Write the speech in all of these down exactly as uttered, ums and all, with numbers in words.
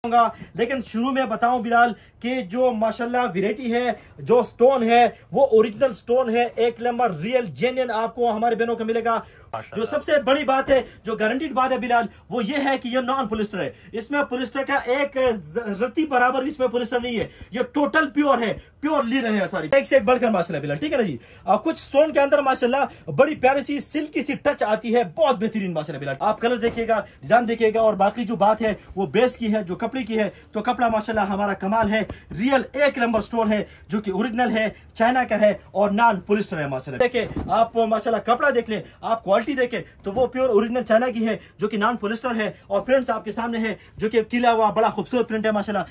लेकिन शुरू में बताऊं बिलाल कि जो माशाल्लाह वैरायटी है, जो स्टोन है वो ओरिजिनल स्टोन है, एक नंबर रियल जेन्युइन आपको हमारे बहनों को मिलेगा। जो सबसे बड़ी बात है, जो गारंटीड बात है बिलाल, वो ये है कि ये नॉन पॉलिस्टर है। इसमें पॉलिस्टर का एक रत्ती बराबर इसमें पॉलिस्टर नहीं है, ये टोटल प्योर है, प्योर लिनन है सारी, एक से एक बढ़कर माशाल्लाह बिलाल। ठीक है ना जी। आ, कुछ स्टोन के अंदर माशाल्लाह बड़ी प्यारी सी सिल्की सी टच आती है, बहुत बेहतरीन माशाल्लाह बिलाल। आप कलर देखिएगा, डिजाइन देखिएगा, और बाकी जो बात है वो बेस की है, जो कपड़े की है, तो कपड़ा माशाल्लाह हमारा कमाल है, रियल एक नंबर स्टोन है, जो कि ओरिजिनल है, चाइना का है और नॉन पॉलिस्टर है माशाल्लाह। देखे आप माशाल्लाह कपड़ा देख ले, आप क्वालिटी देखे तो वो प्योर ओरिजिनल चाइना की है, जो कि नॉन पॉलिस्टर है, और प्रिंट्स आपके सामने है, जो कि किला हुआ बड़ा खूबसूरत प्रिंट है माशाल्लाह।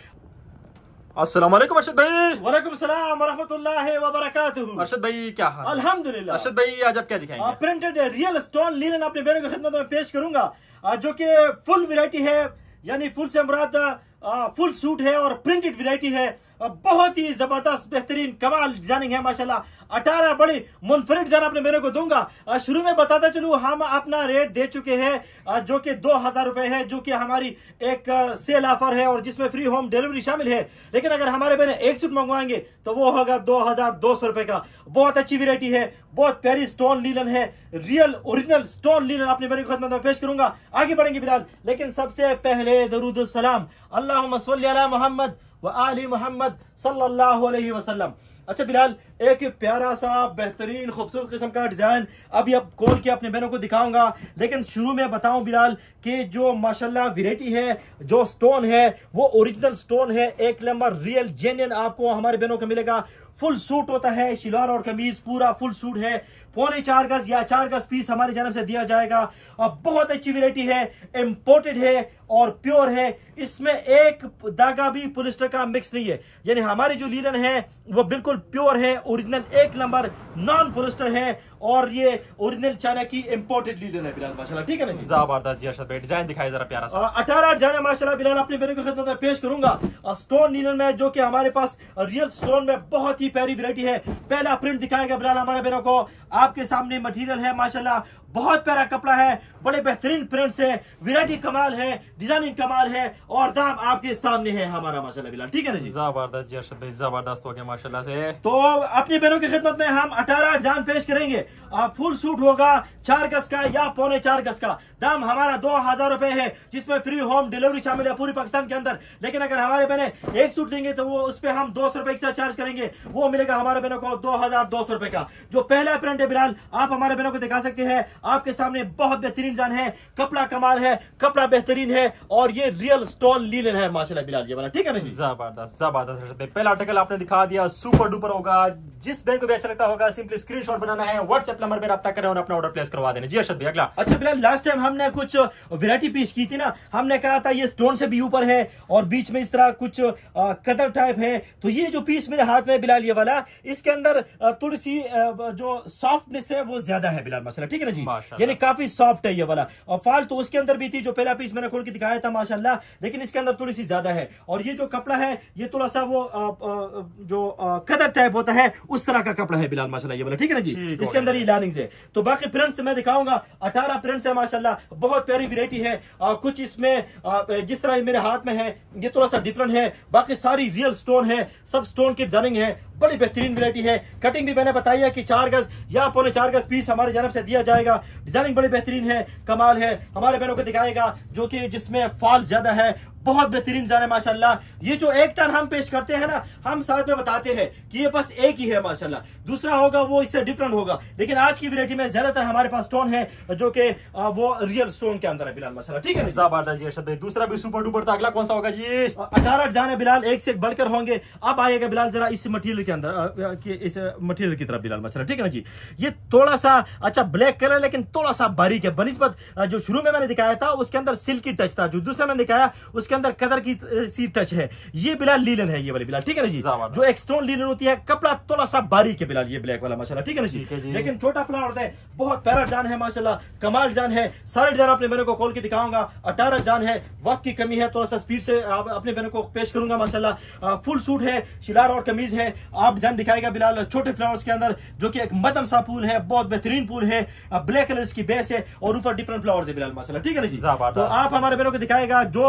अस्सलाम वालेकुम अरशद भाई। वालेकुम सलाम व रहमतुल्लाहि व बरकातुहू। अरशद भाई क्या हाल? अल्हम्दुलिल्लाह। अरशद भाई आज आप क्या दिखाएंगे? प्रिंटेड रियल स्टोन लिनन अपने बहनों की खिदमत में पेश करूंगा, जो कि फुल वैरायटी है, यानी फुल से मुराद फुल सूट है और प्रिंटेड वैरायटी है। बहुत ही जबरदस्त बेहतरीन कमाल डिजाइनिंग है माशाल्लाह। अठारह बड़ी मुनफरिद डिजाइन अपने मेरे को दूंगा। शुरू में बताता चलूं, हम अपना रेट दे चुके हैं जो कि दो हजार रुपए है, जो कि हमारी एक सेल ऑफर है और जिसमें फ्री होम डिलीवरी शामिल है। लेकिन अगर हमारे बहने एक सूट मंगवाएंगे तो वो होगा दो हजार दो सौ रुपए का। बहुत अच्छी वैरायटी है, बहुत प्यारी स्टोन लीलन है, रियल ओरिजिनल स्टोन लीलन अपने मेरे को खिदमत में पेश करूंगा। आगे बढ़ेंगे बिलाल, लेकिन सबसे पहले दरूद सलाम अल्लाहुम्मा सल्ली अला मोहम्मद व आली मोहम्मद सल्लल्लाहु अलैहि वसल्लम। अच्छा बिलाल, एक प्यारा सा बेहतरीन खूबसूरत किस्म का डिजाइन अभी अब खोल के अपने बहनों को दिखाऊंगा। लेकिन शुरू में बताऊं बिलाल कि जो माशाल्लाह वैरायटी है, जो स्टोन है वो ओरिजिनल स्टोन है, एक नंबर रियल जेन्युइन आपको हमारे बहनों को मिलेगा। फुल सूट होता है, शिलवार और कमीज पूरा फुल सूट है, पौने चार गज या चार गज पीस हमारी जानब से दिया जाएगा। और बहुत अच्छी वैरायटी है, इंपोर्टेड है और प्योर है, इसमें एक धागा भी पॉलिस्टर का मिक्स नहीं है। यानी हमारी जो लीलन है वो बिल्कुल प्योर है, ओरिजिनल एक नंबर नॉन पॉलिस्टर है, और ये ओरिजिनल चाइना की इंपोर्टेड लीलन है बिलाल माशाल्लाह। ठीक है ना जी। जबरदस्त जी अरशद भाई, डिजाइन दिखाए जरा प्यारा सा। अठारह डिजाइन है माशाल्लाह बिलाल, अपने बहनों की खिदमत में पेश करूंगा स्टोन लीलन में, जो कि हमारे पास रियल स्टोन में बहुत ही प्यारी वैरायटी है। पहला प्रिंट दिखाएगा बिलाल हमारे बहनों को, आपके सामने मटेरियल है माशाल्लाह, बहुत प्यारा कपड़ा है, बड़े बेहतरीन प्रिंट्स है, वैरायटी कमाल है, डिजाइनिंग कमाल है, और दाम आपके सामने है हमारा माशाल्लाह बिलाल। ठीक है ना जी। जबरदस्त जी अरशद भाई, जबरदस्त हो गया माशाल्लाह से। तो अपनी बहनों की खिदमत में हम अठारह डिजाइन पेश करेंगे। फुल सूट होगा चार गज का या पौने चार गज का, दाम हमारा दो हजार रुपए है, जिसमें फ्री होम डिलीवरी शामिल है पूरी पाकिस्तान के अंदर। लेकिन अगर हमारे बहने एक सूट लेंगे तो वो उस पर हम दो सौ रुपए एक्स्ट्रा चार्ज करेंगे, वो मिलेगा हमारे बहनों को दो हजार दो सौ रुपए का। जो पहला प्रिंट है बिलाल, आप हमारे बहनों को दिखा सकते हैं, आपके सामने बहुत बेहतरीन जान है, कपड़ा कमाल है, कपड़ा बेहतरीन है, और ये रियल स्टोन लीलन है माशाल्लाह बिलाल ये वाला। ठीक है ना जी। जबरदस्त जबरदस्त। पहला आर्टिकल आपने दिखा दिया, सुपर डुपर होगा। जिस बैंक को भी अच्छा लगता होगा सिंपली स्क्रीनशॉट बनाना है, व्हाट्सएप नंबर पे रब्ता करें और अपना ऑर्डर प्लेस करवा देना। जी अरशद भाई अगला। अच्छा बिलाल, लास्ट टाइम हमने कुछ वैरायटी पेश की थी ना, हमने कहा था ये स्टोन से भी ऊपर है और बीच में इस तरह कुछ कदर टाइप है। तो ये जो पीस मेरे हाथ में बिलाल ये वाला, इसके अंदर थोड़ी सी जो सॉफ्टनेस है वो ज्यादा है बिलाल माशाल्लाह। ठीक है ना जी, यानी काफी सॉफ्ट है ये वाला। और फाल तो उसके अंदर भी थी, जो पहला पीस मैंने खोल के दिखाया था माशाल्लाह, लेकिन इसके अंदर थोड़ी सी ज्यादा है। और ये जो कपड़ा है ये थोड़ा सा वो आ, आ, जो कदर टाइप होता है उस तरह का कपड़ा है बिलाल माशाल्लाह ये वाला। ठीक है ना जी। इसके अंदर ये लाइनिंग्स है। तो बाकी प्रिंट्स मैं दिखाऊंगा, अठारह प्रिंट्स है माशाल्लाह, बहुत प्यारी वैरायटी है। आ, कुछ इसमें आ, जिस तरह मेरे हाथ में है ये थोड़ा सा डिफरेंट है, बाकी सारी रियल स्टोन है, सब स्टोन की डिजाइनिंग है, बड़ी बेहतरीन वैरायटी है। कटिंग भी मैंने बताई है कि चार गज या पौने चार गज पीस हमारी जानब से दिया जाएगा। डिजाइनिंग बड़ी बेहतरीन है, कमाल है, हमारे बहनों को दिखाएगा, जो कि जिसमें फॉल ज्यादा है, बहुत बेहतरीन जान है माशाल्लाह। ये जो एक टन हम पेश करते हैं ना, हम साथ में बताते हैं कि ये बस एक ही है माशाल्लाह, दूसरा होगा वो इससे डिफरेंट होगा। लेकिन आज की वैरायटी में ज्यादातर हमारे पास स्टोन है, जो कि वो रियल स्टोन के अंदर है बिलाल माशाल्लाह। ठीक है ना। जबरदस्त जी अरशद भाई, दूसरा भी सुपर डुपर था, अगला कौन सा होगा जी? अठारह डिजाइन है बिलाल, एक से एक बढ़कर होंगे। अब आएगा बिलाल जरा इस मटेरियल के अंदर, इस मटेरियल की तरफ बिलाल माशाल्लाह। ठीक है ना जी। ये थोड़ा सा अच्छा ब्लैक कलर, लेकिन थोड़ा सा बारीक है बनिस्बत जो शुरू में मैंने दिखाया था उसके अंदर सिल्की टच था, जो दूसरा मैंने दिखाया उसके अंदर कदर की सी टच है। ये बिलाल लीलन है ये वाली बिलाल। ठीक है ना जी। जो एक स्टोन लीलन होती है, कपड़ा थोड़ा सा बारीक है बिलाल ये ब्लैक वाला माशाल्लाह। ठीक है ना जी। लेकिन छोटा प्लान होता है, बहुत प्यारा डिजाइन है माशाल्लाह, कमाल डिजाइन है। सारे डिजाइन अपने बहनों को खोल के दिखाऊंगा। अठारह डिजाइन है, वक्त की कमी है, थोड़ा सा स्पीड से अपने बहनों को पेश करूंगा माशाल्लाह। फुल सूट है, शिलार और कमीज है। आप डिजाइन दिखाएगा बिलाल छोटे फ्लावर्स के अंदर, जो कि एक मध्यम सा फूल है, बहुत बेहतरीन फूल है, ब्लैक कलर की बेस है और ऊपर डिफरेंट फ्लावर्स है बिलाल माशाल्लाह। ठीक है ना जी। तो आप हमारे बहनों को दिखाएगा, जो डिजाइन पसंद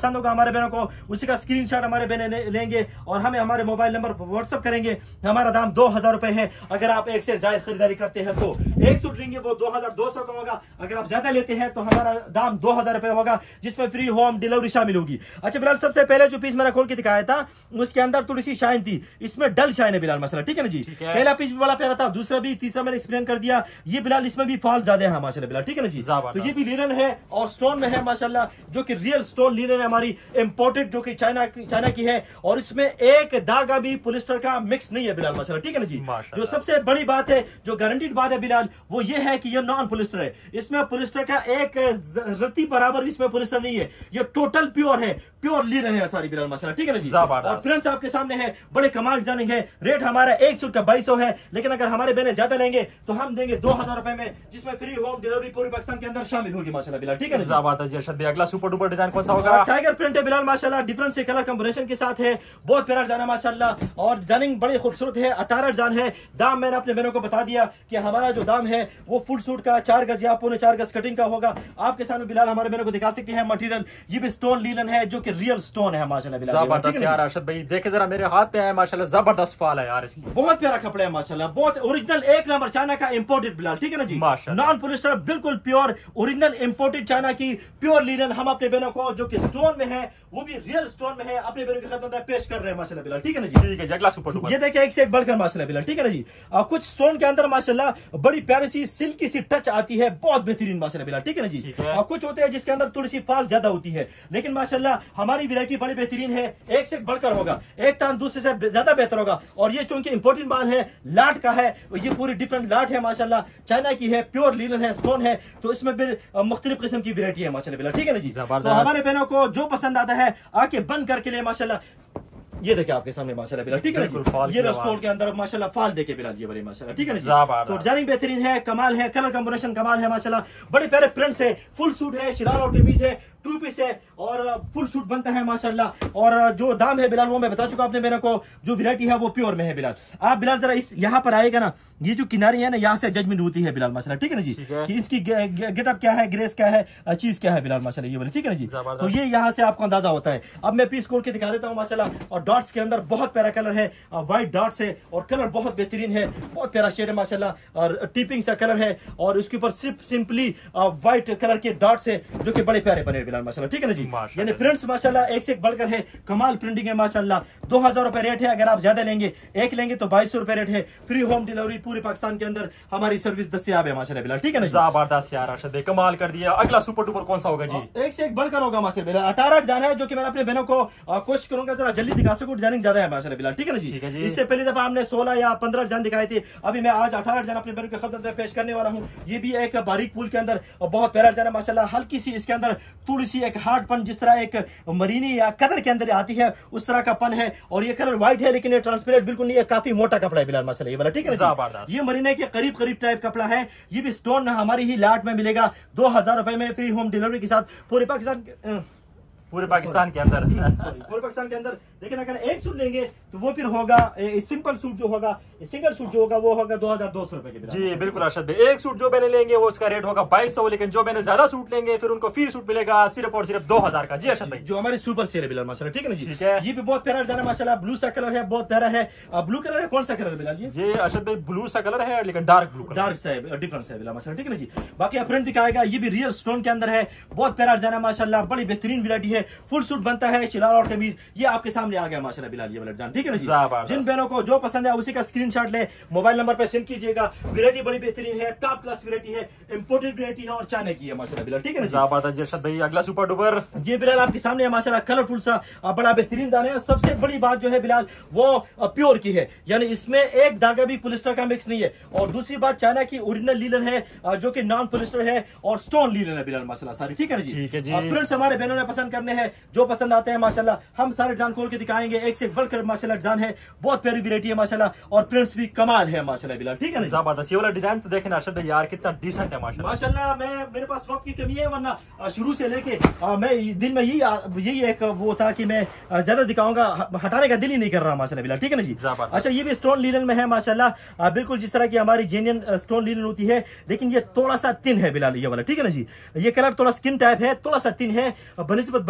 पसंद होगा हमारे बहनों को, उसी का स्क्रीनशॉट हमारे बहन लेंगे और हमें हमारे मोबाइल नंबर पर व्हाट्सअप करेंगे। हमारा दाम दो हजार रुपए है। अगर आप एक से ज्यादा खरीदारी करते हैं तो एक सूट लेंगे वो दो हजार दो सौ का होगा। अगर आप ज्यादा लेते हैं तो हमारा दाम दो हजार रुपए होगा, जिसमें फ्री होम डिलीवरी शामिल होगी। अच्छा बिलाल, सबसे पहले जो पीस मैंने खोल के दिखाया था उसके अंदर थोड़ी सी शाइन थी, इसमें डल शाइन है बिलाल माशाल्लाह, ठीक है ना जी। पहला पीस भी बड़ा प्यारा था, दूसरा भी, तीसरा मैंने एक्सप्लेन कर दिया। ये बिलाल इसमें भी फॉल ज्यादा है माशाल्लाह बिलाल, ठीक है ना जी। तो ये भी लिनन है और स्टोन में है माशाल्लाह, जो कि रियल स्टोन लिनन है, हमारी इंपोर्टेड, जो कि चाइना चाइना की है, और इसमें एक धागा भी पॉलिस्टर का मिक्स नहीं है बिलाल माशाल्लाह, ठीक है ना जी। जो सबसे बड़ी बात है, जो गारंटीड बात है बिलाल, वो ये है कि ये नॉन पॉलिस्टर है। इसमें पॉलिस्टर का एक रत्ती बराबर इसमें पॉलिस्टर नहीं है, ये टोटल प्योर है, प्योर लिनन है सारी बिलाल माशाल्लाह, ठीक है ना जी। और फ्रेंड्स आपके सामने है, बड़े कमाल डिजाइनिंग है। रेट हमारा एक सूट का बाईस सौ है, लेकिन अगर हमारे बहने ज्यादा लेंगे तो हम देंगे दो हजार रुपए में, जिसमें फ्री होम डिलीवरी पूरे पाकिस्तान के अंदर शामिल होगी माशाल्लाह बिलाल, ठीक है ना। बात है जी। अगला सुपर डुपर डिजाइन कौन सा होगा? टाइगर प्रिंट है बिलाल माशाल्लाह, डिफरेंट से कलर कॉम्बिनेशन के साथ है, बहुत प्यारा डिजाइन है माशाल्लाह, और डिजाइनिंग बड़ी खूबसूरत है। अठारह डिजाइन है। दाम मैंने अपने बहनों को बता दिया कि हमारा जो दाम है वो फुल सूट का चार गज या पौने चार गज कटिंग का होगा। आपके सामने बिलाल हमारे बहनों को दिखा सकते हैं मटेरियल, ये भी स्टोन लीलन है, जो कि रियल स्टोन है माशाल्लाह बिलाल। जबरदस्त यार अरशद भाई, देखे जरा मेरे हाथ पे है माशाल्लाह, जबरदस्त फॉल है यार इसकी, बहुत प्यारा कपड़ा है माशाल्लाह, बहुत ओरिजिनल एक नंबर चाइना का इंपोर्टेड बिलाल, ठीक है ना जी। नॉन पॉलिस्टर, बिल्कुल प्योर ओरिजिनल इंपोर्टेड चाइना की प्योर लिनन हम अपने बहनों को, जो कि स्टोन में है, वो भी रियल स्टोन में है, अपने बहनों की खिदमत में पेश कर रहे हैं माशाल्लाह बिलाल, ठीक है ना जी। ठीक है, अगला सुपर डुपर। ये देखिए एक से एक बढ़कर माशाल्लाह बिलाल, ठीक है ना जी। आ, कुछ स्टोन के अंदर माशाल्लाह बड़ी प्यारी सी सिल्की सी टच आती है, बहुत बेहतरीन माशाल्लाह बिलाल, ठीक है ना जी। और कुछ होते हैं जिसके अंदर थोड़ी सी फाल ज्यादा होती है, लेकिन माशाल्लाह हमारी वैरायटी बड़ी बेहतरीन है, एक से एक बढ़कर होगा, एक टाइम दूसरे से ज्यादा बेहतर होगा। और ये चूंकि इंपोर्टेंट माल है, लाट का है, ये पूरी डिफरेंट लाट है माशाल्लाह, चाइना की है, प्योर लिनन है, स्टोन है, तो इसमें भी मुख्तलिफ किस्म की वैरायटी है माशाल्लाह बिलाल, ठीक है ना जी। तो हमारे बहनों को जो पसंद आता है आके बंद करके लिए माशाल्लाह, ये देखिए आपके सामने माशाल्लाह बिलाल, ठीक है ना। ये रेस्टोर के अंदर माशाल्लाह फाल देके बिलाल, ये बड़े माशाल्लाह, ठीक है ना। तो डिजाइनिंग बेहतरीन है, कमाल है, कलर कॉम्बिनेशन कमाल है माशाल्लाह, बड़े प्यारे प्रिंट्स है, फुल सूट है, शरारा और कमीज है, टू पीस है, और फुल सूट बनता है माशाल्लाह। और जो दाम है बिलाल वो मैं बता चुका आपने मेरे को, जो वैरायटी है वो प्योर में है बिलाल। आप बिलाल जरा इस यहाँ पर आएगा ना, ये जो किनारी है ना, यहाँ से जजमेंट होती है बिलाल माशाल्लाह, ठीक है ना जी, कि इसकी गेटअप क्या है, ग्रेस क्या है, चीज क्या है बिलाल माशाल्लाह, ये बोले, ठीक है ना जी। तो ये यहाँ से आपको अंदाजा होता है। अब मैं पीस खोल के दिखा देता हूँ माशाल्लाह, और डॉट्स के अंदर बहुत प्यारा कलर है, व्हाइट डॉट्स है, और कलर बहुत बेहतरीन है, बहुत प्यारा शेड है माशाल्लाह, और टिपिंग सा कलर है, और उसके ऊपर सिर्फ सिंपली व्हाइट कलर के डॉट्स है, जो कि बड़े प्यारे बने बिलाल माशाल्लाह, ठीक है ना जी। यानी प्रिंट्स माशाल्लाह एक से एक बढ़कर है, कमाल प्रिंटिंग है माशाल्लाह। दो हजार रुपए रेट है, अगर आप ज्यादा लेंगे, एक लेंगे तो बाईस सौ रुपए रेट है, फ्री होम डिलीवरी पूरे पाकिस्तान के अंदर हमारी सर्विस दस्तियाब है माशाल्लाह बिलाल, ठीक है ना। जबरदस्त यार अरशद भाई, कमाल कर दिया। अगला सुपर डुपर कौन सा होगा जी? एक से एक बढ़कर होगा माशाल्लाह बिलाल। अठारह डिजाइन है, जो कि मैं अपने बहनों को कोशिश करूंगा जरा जल्दी दिखा सकूं, डिजाइनिंग ज्यादा है माशाल्लाह बिलाल, ठीक है ना जी। इससे पहले दफा हमने सोलह या पंद्रह डिजाइन दिखाए थे, अभी मैं आज अठारह डिजाइन अपने बहनों की खिदमत में पेश करने वाला हूँ। ये भी एक बारीक फूल के अंदर बहुत प्यारा डिजाइन है माशाल्लाह, हल्की सी इसके अंदर थोड़ी सी एक हार्डपन, जिस तरह एक मरीनी या कलर के अंदर आती है उस तरह का पन है, और ये कलर व्हाइट है, लेकिन ये ट्रांसपेरेंट बिल्कुल नहीं है, काफी मोटा कपड़ा है बिलाल माशाल्लाह, ये वाला, ठीक है ना। ये मरीने के करीब करीब टाइप कपड़ा है, ये भी स्टोन हमारी ही लाट में मिलेगा, दो हजार रुपए में फ्री होम डिलीवरी के साथ पूरे पाकिस्तान पूरे पाकिस्तान के अंदर पूरे पाकिस्तान के अंदर। लेकिन अगर एक सूट लेंगे तो वो फिर होगा सिंपल सूट जो होगा, सिंगल सूट जो होगा वो होगा दो हजार दो सौ रुपए के। जी बिल्कुल अरशद भाई, एक सूट जो मैंने लेंगे वो उसका रेट होगा बाईस सौ, लेकिन जो मैंने ज्यादा सूट लेंगे फिर उनको फ्री सूट मिलेगा सिर्फ और सिर्फ दो हजार का। जी अरशद भाई, जो हमारी सुपर सेल है बिलाल माशाल्लाह, ठीक है ना जी। ठीक है, ये भी बहुत प्यारा डिजाइन है माशाल्लाह, ब्लू सा कलर है, बहुत प्यारा है। ब्लू कलर है, कौन सा कलर है बिलाल? ये जी अरशद भाई ब्लू सा कलर है, लेकिन डार्क ब्लू, डार्क सा है, डिफरेंस है बिलाल माशाल्लाह, ठीक है ना जी। बाकी प्रिंट दिखाएगा, ये भी रियल स्टोन के अंदर है, बहुत प्यारा डिजाइन है माशाल्लाह, बड़ी बेहतरीन वैरायटी है, फुल सूट बनता है, शरारा और कमीज, ये आपके सामने आ गया माशाल्लाह बिलाल, ये वाला डिजाइन, ठीक है ना जी। जिन बहनों को जो पसंद है उसी का स्क्रीनशॉट ले, मोबाइल नंबर पे सेंड कीजिएगा। वैरायटी बड़ी बेहतरीन है, टॉप क्लास वैरायटी है, इंपोर्टेड वैरायटी है, और चाइना की है माशाल्लाह बिलाल, ठीक है ना जी। अरशद भाई अगला सुपर डुपर, ये बिलाल आपके सामने है माशाल्लाह, कलरफुल सा बड़ा बेहतरीन डिजाइन है। सबसे बड़ी बात जो है बिलाल वो प्योर की है, यानी इसमें एक धागा भी पॉलिस्टर का मिक्स नहीं है, और दूसरी बात चाइना की ओरिजिनल लीलन है, जो कि नॉन पॉलिस्टर है, और स्टोन लीलन है बिलाल माशाल्लाह सारी, ठीक है ना जी। ठीक है जी। प्रिंट्स हमारे बहनों ने पसंद करने हैं, जो पसंद आते हैं माशाल्लाह, हम सारे डिजाइन खोल के दिखाएंगे, एक से बढ़कर माशाल्लाह डिजाइन है, बहुत प्यारी वैरायटी है माशाल्लाह, और प्रिंट्स भी कमाल है माशाल्लाह बिलाल, ठीक है ना। जबरदस्त, ये वाला डिजाइन तो देखें अरशद भाई यार कितना डिसेंट है माशाल्लाह माशाल्लाह। मैं मेरे पास वक्त की कमी है, वरना शुरू से लेके मैं दिन में यही यही एक वो था कि मैं ज्यादा दिखाऊंगा, हटाने का दिल ही नहीं कर रहा माशाल्लाह बिलाल, ठीक है ना जी। अच्छा, ये भी स्टोन लीलन में है माशाल्लाह, बिल्कुल जिस तरह की हमारी जेन्युइन स्टोन लीलन होती है, लेकिन ये थोड़ा सा थिन है बिलाल, ये वाला, ठीक है ना जी। ये कलर थोड़ा स्किन टाइप है, थोड़ा सा थिन है बनस्बत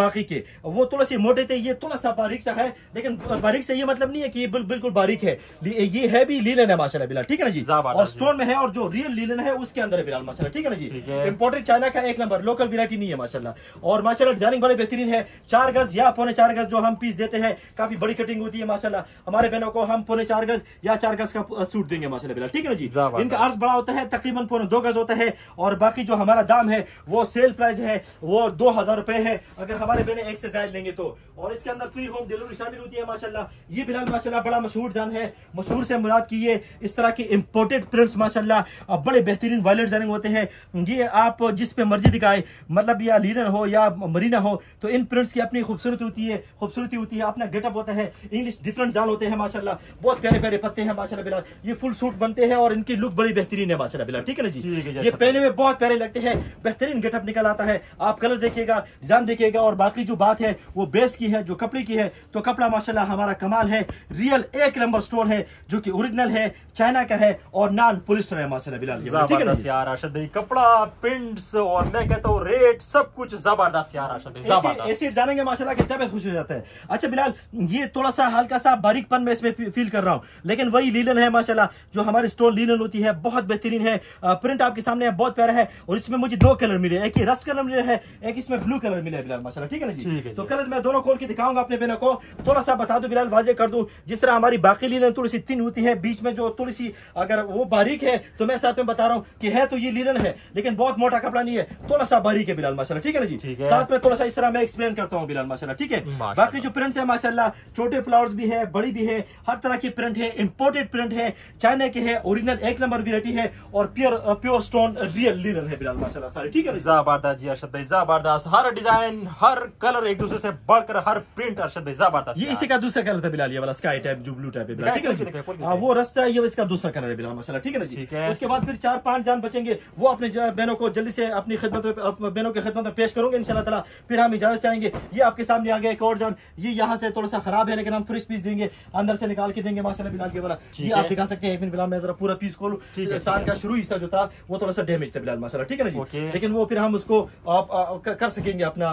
बाकी के वो थोड़ा सी मोटे थे, ये थोड़ा सा बारीक सा है, लेकिन बारीक से ये मतलब नहीं है कि ये बिल्कुल बारीक है, ये है भी लीलन है माशाल्लाह बिलाल, ठीक है ना जी, और स्टोन में है, और जो रियल लीलन है उसके अंदर है बिलाल माशाल्लाह, ठीक है ना जी। इंपोर्टेड चाइना का एक नंबर, लोकल वैरायटी नहीं है माशाल्लाह, और माशाल्लाह डिजाइनिंग बड़े बेहतरीन है। चार गज या पौने चार गज जो हम पीस देते हैं, काफी बड़ी कटिंग होती है माशाल्लाह, हमारे बहनों को हम पौने चार गज या चार गज का सूट देंगे माशाल्लाह बिलाल, ठीक है ना जी। इनका अर्ज बड़ा होता है, तकरीबन पौने दो गज होता है, और बाकी जो हमारा दाम है वो सेल प्राइस है वो दो हजार रुपए है अगर हमारे बहने एक से ज्यादा लेंगे तो, और इसके अंदर फ्री होम डिलीवरी शामिल होती है माशाल्लाह। ये बिलाल माशाल्लाह बड़ा मशहूर जान है, मशहूर से मुराद की ये इस तरह के इंपोर्टेड प्रिंट्स माशाल्लाह बड़े बेहतरीन वायलेट डिजाइनिंग होते हैं। ये आप जिस पे मर्जी दिखाए, मतलब या लीलन हो या मरीना हो, तो इन प्रिंट्स की अपनी खूबसूरती होती है, खूबसूरती होती है, अपना गेटअप होता है, इंग्लिश डिफरेंट जान होते हैं माशाल्लाह, बहुत प्यारे प्यारे पत्ते हैं माशाल्लाह बिलाल। ये फुल सूट बनते हैं और इनकी लुक बड़ी बेहतरीन है माशाल्लाह बिलाल, ठीक है ना जी। ये पहने में बहुत प्यारे लगते हैं, बेहतरीन गेटअप निकल आता है। आप कलर देखिएगा, डिजाइन देखिएगा, और बाकी जो बात है वो बेस की है, जो कपड़े की है, तो कपड़ा माशाल्लाह हमारा कमाल है, रियल एक नंबर स्टोन है, जो कि ओरिजिनल है, चाइना का है, और नॉन पॉलिस्टर है माशाल्लाह बिलाल, ठीक है ना यार अरशद भाई। कपड़ा, प्रिंट्स, और मैं कहता हूँ रेट, सब कुछ जबरदस्त यार अरशद भाई, जबरदस्त। ऐसे जानेंगे माशाल्लाह कि तबीयत खुश हो जाता है। अच्छा बिलाल, ये थोड़ा सा हल्का सा बारीकपन में इसमें फील कर रहा हूँ, लेकिन वही लीलन है माशाल्लाह, जो हमारी स्टोन लीलन होती है, बहुत बेहतरीन है। प्रिंट आपके सामने है, बहुत प्यारा है, और इसमें मुझे दो कलर मिले, एक ही रस्ट कलर मिले है, एक इसमें ब्लू कलर मिले बिलाल माशाल्लाह, ठीक है ना जी। तो कलर मैं दोनों खोल के दिखाऊंगा अपने बहनों को, थोड़ा सा बता दूं बिलाल, वाजे कर दूं, जिस तरह हमारी बाकी लीलन थोड़ी सी थिन होती है, बीच में जो थोड़ी सी अगर वो बारीक है, तो मैं साथ में बता रहा हूँ कि है तो ये लीलन है, लेकिन बहुत मोटा कपड़ा नहीं है, थोड़ा सा बारीक है बिलाल माशाल्लाह, ठीक है ना जी। साथ में थोड़ा सा इस तरह मैं एक्सप्लेन करता हूँ बिलाल माशाल्लाह, ठीक है। बाकी जो प्रिंट्स है माशाल्लाह, छोटे फ्लावर्स भी है, बड़ी भी है, हर तरह की प्रिंट है, इंपोर्टेड प्रिंट है, चाइना के है, ओरिजिनल एक नंबर वैरायटी है, और pure pure stone real linen है बिलाल माशाल्लाह सारी, ठीक है। जबरदस्त जी अरशद भाई, जबरदस्त, हर डिजाइन, हर कलर एक दूसरे से बढ़कर, हर प्रिंट अरशद भाई जबरदस्त। ये इसी का दूसरा कलर था बिलाल, ये वाला स्काई टाइप जो ब्लू टाइप है बिलाल, ठीक है ना, वो रास्ता है, ये इसका दूसरा कलर है बिलाल माशाल्लाह, ठीक है ना जी। उसके बाद फिर चार पांच जान बचेंगे, वो अपने बहनों को जल्दी से अपनी खिदमत में, बहनों की खिदमत में पेश करूंगे इंशाल्लाह ताला, फिर हम इजाजत चाहेंगे। ये आपके सामने आ गया एक और जान, ये यहाँ से थोड़ा सा खराब है, लेकिन हम फ्रेश पीस देंगे, अंदर से निकाल के देंगे माशाल्लाह बिलाल के वाला, ये आप दिखा सकते हैं। बिलाल मैं जरा पूरा पीस खोलूं, तान का शुरू हिस्सा जो था वो थोड़ा सा डैमेज था बिलाल माशाल्लाह, ठीक है ना जी, लेकिन वो फिर हम उसको आप कर सकेंगे अपना,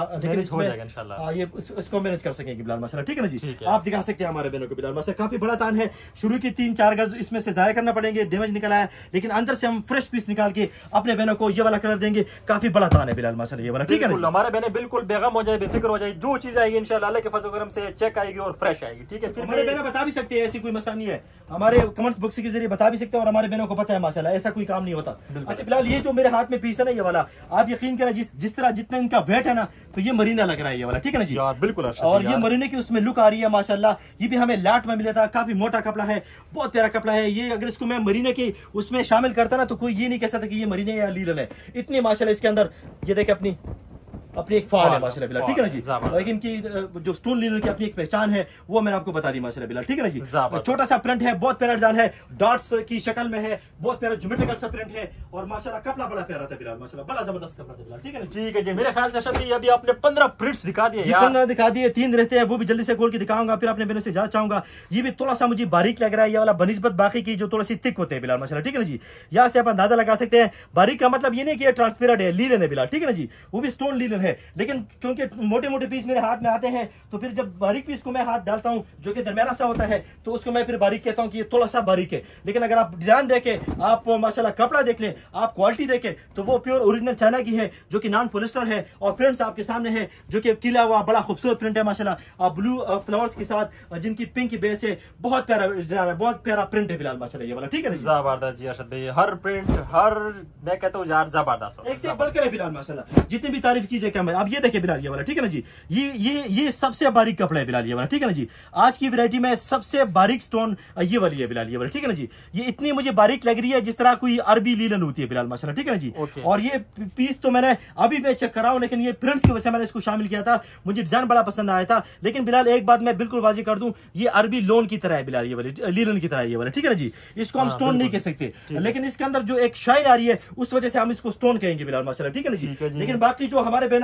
ये इसको मैनेज कर सकेंगे बिलाल माशाल्लाह, ठीक है ना जी। आप दिखा सकते हैं हमारे बहनों को बिलाल माशाल्लाह, काफी बड़ा तान है, शुरू की तीन चार गज इसमें से जाया करना पड़ेंगे, डैमेज निकला है, लेकिन अंदर से हम फ्रेश पीस निकाल के अपने बहनों को ये वाला कलर देंगे, काफी बड़ा तान है बिलाल माशाल्लाह ये वाला, ठीक है ना। हमारे बहने बिल्कुल बेगम हो जाए, बेफिक्र हो जाए, जो चीज आएगी इंशाल्लाह अल्लाह के फजल करम से चेक आएगी और फ्रेश आएगी, ठीक है। फिर हमारे बहने बता भी सकते हैं, ऐसी कोई मसला नहीं है, हमारे कमेंट्स बॉक्स के जरिए बता भी सकते हैं, और हमारे बहनों को पता है माशाल्लाह, ऐसा कोई काम नहीं होता। अच्छा बिलाल, ये जो मेरे हाथ में पीस है ना ये वाला, आप यकीन करें जिस जिस तरह जितना इनका वेट है ना, तो ये मरीना लग रहा है ये वाला, ठीक है ना जी। बिल्कुल, और ये मरीने की उसमें लुक आ रही है माशाल्लाह। ये भी हमें लाट में मिला था, काफी मोटा कपड़ा है, बहुत प्यारा कपड़ा है ये। अगर इसको मैं मरीने की उसमें शामिल करता ना, तो कोई ये नहीं कह सकता कि ये मरीने या लीलन है, इतनी माशाल्लाह इसके अंदर। ये देखे अपनी अपनी एक फाल है माशाल्लाह बिलाल, ठीक है ना जी। लेकिन की जो स्टोन लीलन की अपनी एक पहचान है, वो मैंने आपको बता दी माशाल्लाह बिलाल, ठीक है ना जी। छोटा सा प्रिंट है, बहुत प्यारा डिजाइन है, डॉट्स की शक्ल में है, बहुत प्यारा ज्योमेट्रिकल सा प्रिंट है, और माशाल्लाह कपड़ा बड़ा प्यारा था बिलाल माशाल्लाह, बड़ा जबरदस्त कपड़ा था बिलाल, ठीक है ना। ठीक है जी, मेरे ख्याल से अरशद भाई अभी आपने पंद्रह प्रिंट्स दिखा दिए, पंद्रह दिखा दिए, तीन रहते हैं, वो भी जल्दी से खोल के दिखाऊंगा, फिर अपने बहनों से इजाजत चाहूंगा। ये भी थोड़ा सा मुझे बारीक लग रहा है ये वाला बनिस्बत बाकी की जो थोड़ा सी थिक होते हैं बिलाल माशाल्लाह, ठीक है ना जी। यहाँ से आप अंदाजा लगा सकते हैं, बारीक का मतलब ये नहीं कि ट्रांसपेरेंट है, लीलन है बिलाल, ठीक है ना जी, वो भी स्टोन लीलन है। लेकिन क्योंकि मोटे मोटे पीस मेरे हाथ में आते हैं, तो फिर जब बारीक पीस को मैं हाथ डालता हूं जो कि दरमियाना सा होता है, तो उसको मैं फिर बारीक कहता हूं कि ये थोड़ा सा बारीक है। लेकिन अगर आप डिजाइन देखें, आप माशाल्लाह कपड़ा देख लें, आप क्वालिटी देखें, तो वो प्योर ओरिजिनल चाइना की है, जो कि नॉन पॉलिस्टर है। और प्रिंट्स आपके सामने है, जो कि किला हुआ बड़ा खूबसूरत प्रिंट है माशाल्लाह, ब्लू फ्लावर्स के साथ, जिनकी पिंक की बेस है, बहुत प्यारा डिजाइन है, बहुत प्यारा प्रिंट है बिलाल माशाल्लाह ये वाला, ठीक है ना। जबरदस्त जी अरशद भाई, हर प्रिंट, हर मैं कहता हूं यार जबरदस्त, एक से बढ़कर है बिलाल माशाल्लाह, जितनी भी तारीफ कीजिए कम है। आप ये देखिए बिलाल ये वाला, ठीक है ना जी, ये ये ये सबसे बारीक कपड़ा है बिलाल ये वाला, ठीक है ना जी। आज की वैरायटी में सबसे बारीक स्टोन ये वाली है बिलाल ये वाला, ठीक है ना जी। ये इतनी मुझे बारीक लग रही है जिस तरह कोई अरबी लीलन होती है बिलाल माशाल्लाह, ठीक है ना जी। और ये पीस तो मैंने अभी मैं चेक कर रहा हूं, लेकिन ये प्रिंट्स की वजह से मैंने इसको शामिल किया था, मुझे डिजाइन बड़ा पसंद आया था। लेकिन बिलाल एक बात मैं बिल्कुल वाजी कर दूं, ये अरबी लोन की तरह है बिलाल ये वाली, लीलन की तरह ये वाला, ठीक है ना जी। इसको हम स्टोन नहीं कह सकते, लेकिन इसके अंदर जो एक शाइन आ रही है, उस वजह से हम इसको स्टोन कहेंगे बिलाल माशाल्लाह, ठीक है ना जी। लेकिन बाकी जो हमारे बहन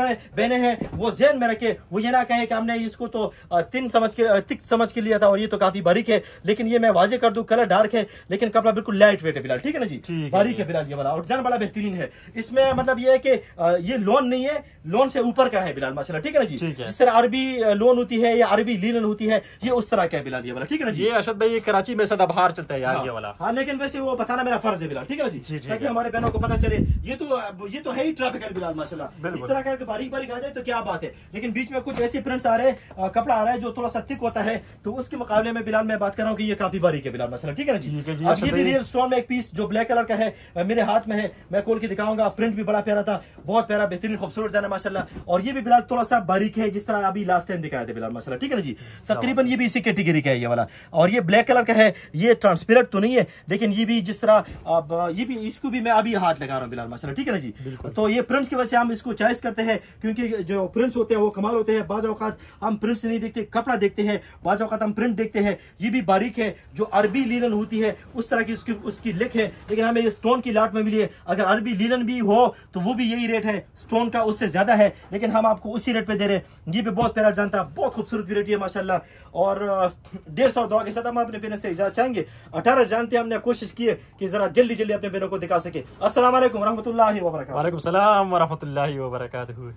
बहने बहने हैं वो ज़हन में रखे, वो ये ना कहे कि हमने इसको तो तिन समझ के तिक समझ के लिया था और ये तो काफी बारीक है। लेकिन ये मैं वाजे कर दूं, कलर डार्क है लेकिन कपड़ा बिल्कुल लाइट वेट है बिलाल, ठीक है ना जी, बारीक है बिलाल ये वाला, और डिजाइन बड़ा बेहतरीन है। इसमें मतलब ये है कि ये लोन नहीं है, लोन से ऊपर का है बिलाल माशाल्लाह, ठीक है ना जी। जिस तरह अरबी लोन होती है या अरबी लीलन होती है, ये उस तरह का है बिलाल ये वाला, ठीक है ना जी। ये अरशद भाई कराची में सदाबहार चलता है यार हाँ, ये वाला। हाँ लेकिन वैसे वो बताना मेरा फर्ज है बिलाल, ठीक है ना जी, ताकि हमारे बहनों को पता चले ये तो ये तो है ही ट्रॉपिकल बिलाल माशाल्लाह। इस तरह का बारीक बारीक आ जाए तो क्या बात है, लेकिन बीच में कुछ ऐसे प्रिंट्स आ रहे हैं, कपड़ा आ रहा है जो थोड़ा सा थिक होता है, तो उसके मुकाबले में बिलाल मैं बात कर रहा हूँ कि ये काफी बारीक है बिलाल माशाल्लाह, ठीक है ना जी। अब ये भी रियल स्टोन में एक पीस जो ब्लैक कलर का है मेरे हाथ में है, मैं खोल के दिखाऊंगा। प्रिंट भी बड़ा प्यारा था, बहुत प्यारा बेहतरीन खूबसूरत डिजाइन है माशाल्लाह। और ये भी बिलाल थोड़ा सा बारीक है जिस तरह अभी लास्ट टाइम दिखाया था बिलाल माशाल्लाह, ठीक है ना जी। तकरीबन ये भी इसी कैटेगरी का है ये वाला, और ये ब्लैक कलर का है, ये ट्रांसपेरेंट तो नहीं है लेकिन ये भी जिस तरह अब ये भी इसको भी मैं अभी हाथ लगा रहा हूँ बिलाल माशाल्लाह, ठीक है ना जी। तो ये प्रिंट्स की वजह से हम इसको चॉइस करते हैं क्योंकि जो प्रिंट्स होते हैं वो कमाल होते हैं। बाज़ औक़ात हम प्रिंट्स नहीं देखते, कपड़ा देखते हैं, बाज़ औक़ात हम प्रिंट देखते हैं। ये भी बारीक है, जो अरबी लीलन होती है उस तरह की उसकी उसकी लिख है, लेकिन हमें ये स्टोन की लाट में मिली है। अगर अरबी लीलन भी हो तो वो भी यही रेट है, स्टोन का उससे ज्यादा है, लेकिन हम आपको उसी रेट पे दे रहे हैं। ये भी बहुत प्यारा जानता है, बहुत खूबसूरत वैरायटी है माशाल्लाह। और डेढ़ सौ दुआ के साथ हम अपने बहनों से इजाजत चाहेंगे। अठारह जानते हमने कोशिश की है कि जरा जल्दी जल्दी अपने बहनों को दिखा सके। अस्सलाम वालेकुम रहमतुल्लाहि व बरकातहू। वालेकुम सलाम व रहमतुल्लाहि व बरकातहू।